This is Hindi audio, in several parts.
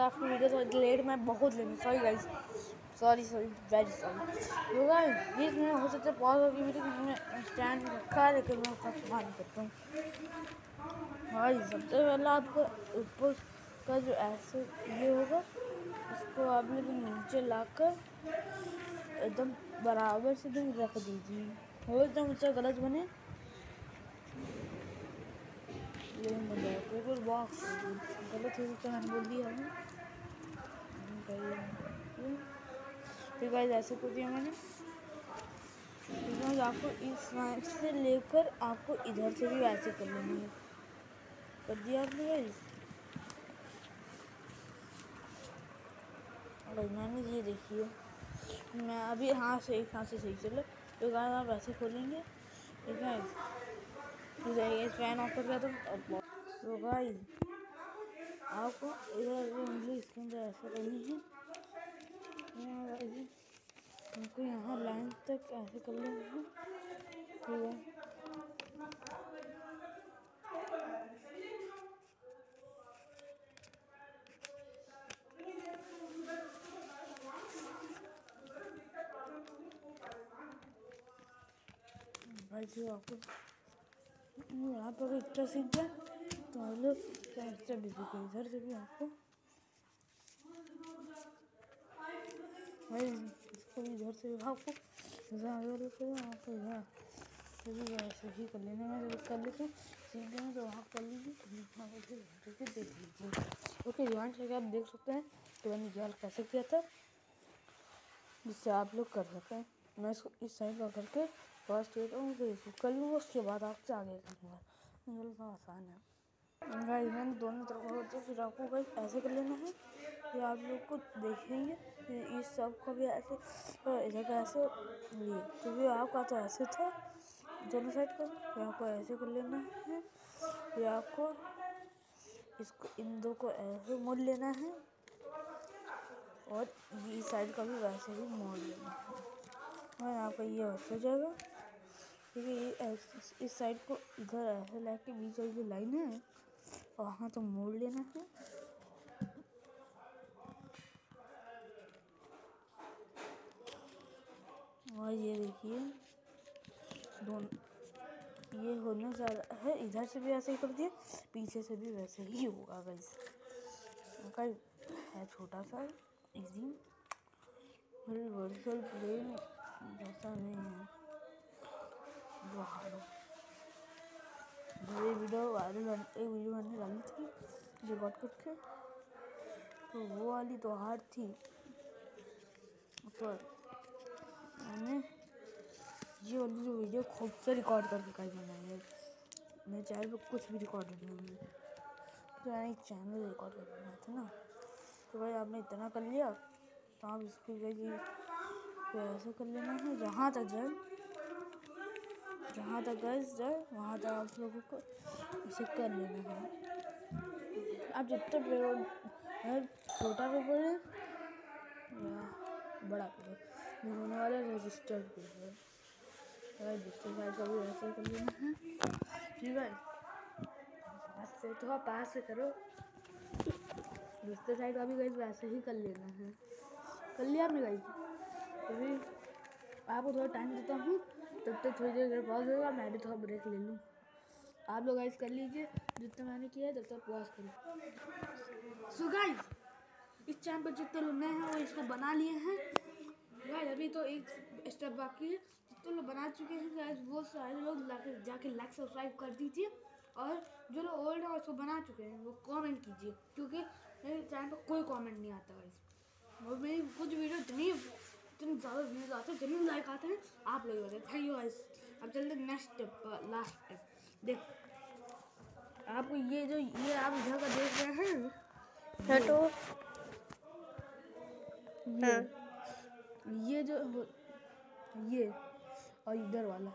आपकी वीडियो तो लेट में बहुत late, sorry guys, sorry very sorry. तो गाइस बीच में हो सकता है पॉज होगी वीडियो, मैं स्टैंड रखा है लेकिन मैं उसका इस्तेमाल नहीं करता हूँ। भाई सबसे पहले आपको ऊपर का जो ऐसे ये होगा इसको आप लोग नीचे लाकर एकदम बराबर से एकदम रख दीजिए, हो एकदम उससे गलत बने लेकिन बन जाएगा पेपर बॉक्स गलत हो सकता है, मैंने बोल दिया है। फिर गाइस ऐसे कर दिया मैंने, आपको इस साइड से लेकर आपको इधर से भी वैसे कर लेना है, कर दिया आपने गाइस। और मैंने ये देखिए मैं अभी हाथ से एक हाथ से सही चलो, तो गाइस आप ऐसे खोलेंगे ठीक है, फैन ऑफ कर दिया तो गाइस आपको इधर उंगली इसके अंदर ऐसा करनी है, हमको यहाँ लाइन तक ऐसे कर लेना है ठीक है। भाई जी आपको यहाँ पर इतना सीख जाए तो हम लोग से भी सीखे, इधर से भी आपको भाई इसको भी इधर से आपको आपको इधर से भी ऐसे ही कर लेना है, जब कर लेते सीख गए तो वहाँ कर लीजिए देख लीजिए। ओके ध्यान से आप देख सकते हैं तो मैंने जाल कैसे किया था जिससे आप लोग कर सकते हैं। मैं इसको इस साइड का करके फर्स्ट देता हूँ फिर इसको कर लूँगा, उसके बाद आपसे आगे करूँगा, ये तो आसान है। गाइस मैंने दोनों तरफ होते फिर आपको गाइस ऐसे कर लेना है, फिर आप लोग को देखेंगे फिर इस सब को भी ऐसे इधर का ऐसे ये क्योंकि आपका तो ऐसे था दोनों साइड का, फिर आपको ऐसे कर लेना है, फिर आपको इसको इन दो को ऐसे मोड़ लेना है और इस साइड का भी वैसे ही मोड़ लेना है और आपका ये वैसे हो जाएगा। ठीक है ये इस साइड को इधर ऐसे लाके बीच वाली जो लाइन है वहाँ तो मोड़ लेना है और ये देखिए दोनों ये होने जा रहा है, इधर से भी ऐसे ही कर दिया पीछे से भी वैसे ही होगा गाइस। उनका है छोटा सा इजी यूनिवर्सल प्लेन जैसा नहीं है जो हारो ये वीडियो वायरल एक वीडियो मैंने डाली थी जो रिकॉर्ड करके तो वो वाली तो हार्ड थी पर मैंने ये वाली जो वीडियो खुद से रिकॉर्ड करके कल बनाई है। मेरे चैनल पर कुछ भी रिकॉर्ड नहीं है तो मैंने एक चैनल रिकॉर्ड कर बनाया था ना, तो भाई आपने इतना कर लिया तो आप इसको ऐसे कर लेना है जहाँ तक जाए गैस जाए वहाँ तक आप लोगों को इसे कर लेना है। आप जितना पेपर छोटा पेपर है या बड़ा पेपर जो होने वाला है रजिस्टर्ड पेपर दूसरी साइड का भी वैसे कर लेना है ठीक है। पास से तो आप पास से करो, दूसरे साइड का भी गाइस वैसे ही कर लेना है। कर लिया आपने गाइस, तो फिर आपको थोड़ा टाइम देता हूँ तब तक थोड़ी देर पॉज होगा, मैं भी थोड़ा ब्रेक ले लूँ। आप लोग गाइस कर लीजिए जितना मैंने किया है तब तक पॉज करो। सो गाइस इस चैनल पर जितने लोग नए हैं वो इसको बना लिए हैं गाइस, अभी तो एक स्टेप बाकी है, जितने लोग बना चुके हैं गाइस वो सारे लोग जाके लाइक सब्सक्राइब कर दीजिए और जो लोग ओल्ड है उसको बना चुके हैं वो कमेंट कीजिए क्योंकि मेरे चैनल पर कोई कमेंट नहीं आता गाइस और मेरी कुछ वीडियो इतनी ज़्यादा व्यूज़ आते हैं जितने लाइक आते हैं आप लोग बताए थैंक यू गाइस। अब चलते नेक्स्ट स्टेप पर, लास्ट स्टेप देख आपको ये जो ये आप इधर का देख रहे हैं तो ये जो ये और इधर वाला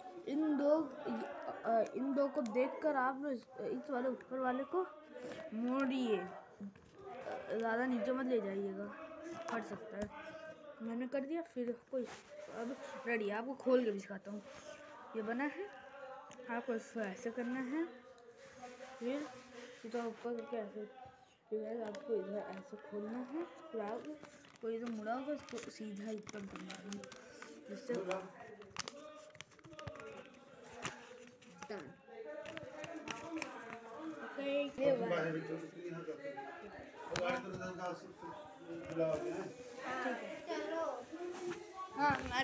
इन दो को देखकर आप इस वाले ऊपर वाले को मोड़िए, ज़्यादा नीचे मत ले जाइएगा फट सकता है। मैंने कर दिया फिर कोई अब रेडी आपको खोल के भी दिखाता हूँ। ये बना है आपको इसको ऐसे करना है फिर तो ऊपर करके ऐसे फिर गाइस आपको इधर ऐसे खोलना है, फिर आप कोई इधर मुड़ा होगा, इसको सीधा ऊपर करना है जिससे डन। ओके ये चलो हाँ मैं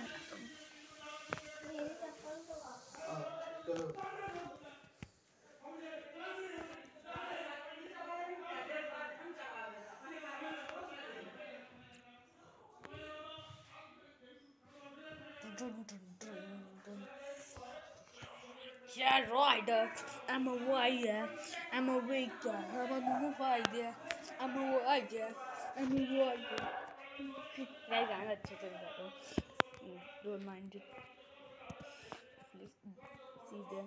Yeah, rider. I'm a rider. I'm a waiter. I'm a new rider. I'm a rider. I'm a rider. यार गाना अच्छे से गाता हूँ. Don't mind it. Please see there.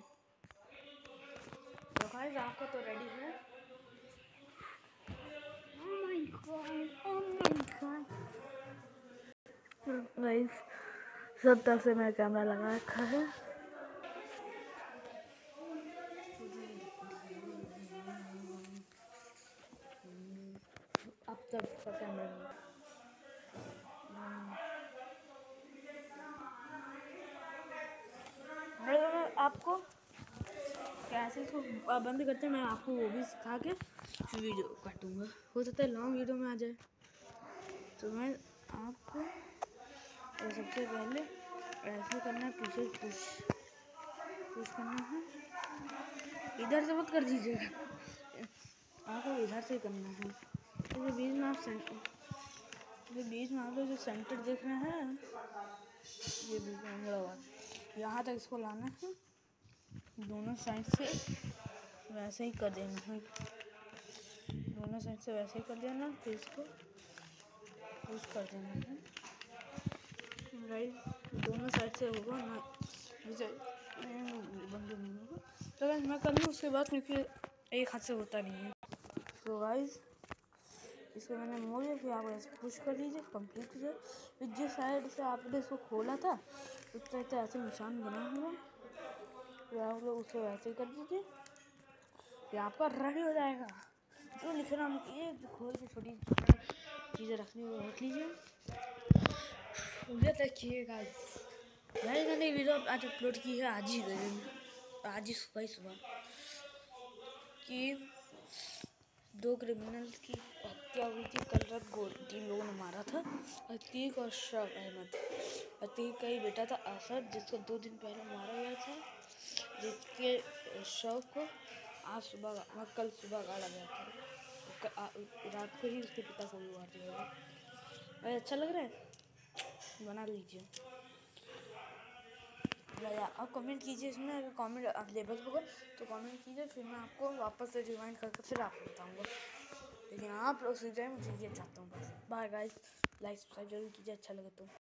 तो गाइस आपका तो रेडी है. Oh my god. Oh my god. Guys सब तरफ से मेरा कैमरा लगा रखा है. अब तक का कैमरा आपको कैसे इसको बंद करते हैं, मैं आपको वो भी सिखा के वीडियो काटूंगा. हो सकता है लॉन्ग वीडियो में आ जाए. तो मैं आपको सबसे पहले ऐसे करना है, पीछे पुश करना है. इधर से मत कर दीजिएगा, आपको इधर से करना है. तो ये बीच में आप जो सेंटर देख रहे हैं, ये बीच में मुड़ा हुआ यहाँ तक इसको लाना है. दोनों साइड से वैसे ही कर देना है. दोनों साइड से वैसे ही कर देना. फिर इसको पुश कर देना है. राइट, दोनों साइड से होगा ना, बंद नहीं होगा. तो गाइस मैं कर लूँ उसके बाद, क्योंकि एक हाथ से होता नहीं है. तो गाइस इसको मैंने मोड़ लिया. फिर आप ऐसे पुश कर दीजिए, कंप्लीट कीजिए. फिर जिस साइड से आपने इसको खोला था उस साइड से ऐसे निशान बना हुआ, फिर आप लोग उसको ऐसे कर दीजिए. फिर आपका रेडी हो जाएगा. जो लिखना ये खोल के छोटी चीज़ें रखनी वो रख लीजिए. देखिए गाइस मैंने वीडियो आज अपलोड की है आज ही सुबह कि 2 क्रिमिनल की हत्या हुई थी. कल रात 3 लोगों ने मारा था. अतीक और अशरफ अहमद. अतीक का ही बेटा था असद, जिसको 2 दिन पहले मारा गया था, जिसके शव को कल सुबह गाड़ा गया था. रात को ही उसके पिता को भी मार दिया गया. अच्छा लग रहा है, बना लीजिए. आप कमेंट कीजिए इसमें, अगर कमेंट अवेलेबल होगा तो कमेंट कीजिए. फिर मैं आपको वापस से रिवाइंड करके फिर आपको बताऊंगा. लेकिन आप लोग उसी टाइम कीजिए चाहता हूँ बस. बाय गाइस, लाइक सब्सक्राइब जरूर कीजिए अच्छा लगे तो.